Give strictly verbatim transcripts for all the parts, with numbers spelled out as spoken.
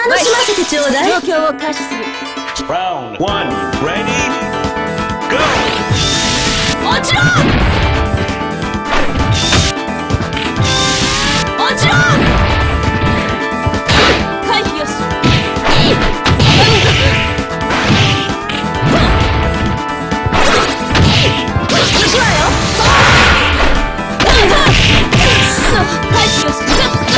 楽しませてちょうだい。 状況を開始する。 Round one, ready, go! もちろんもちろん回避よし。行くわよ。回避よし。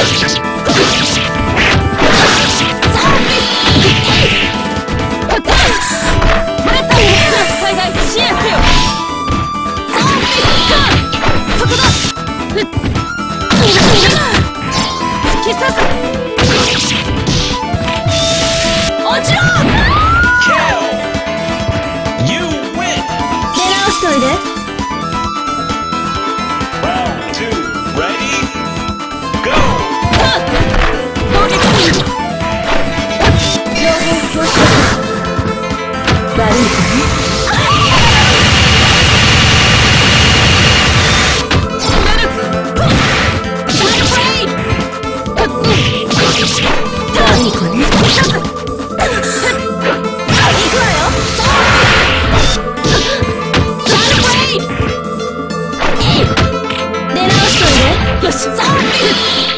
海外支援せよ。そこだ。突き刺す。もちろん。 You win! 出直しといで。 Round two, ready, go! 攻撃する。両方強制。悪いかね。悪い子ね。行くわよ。 出直しといで。 よし。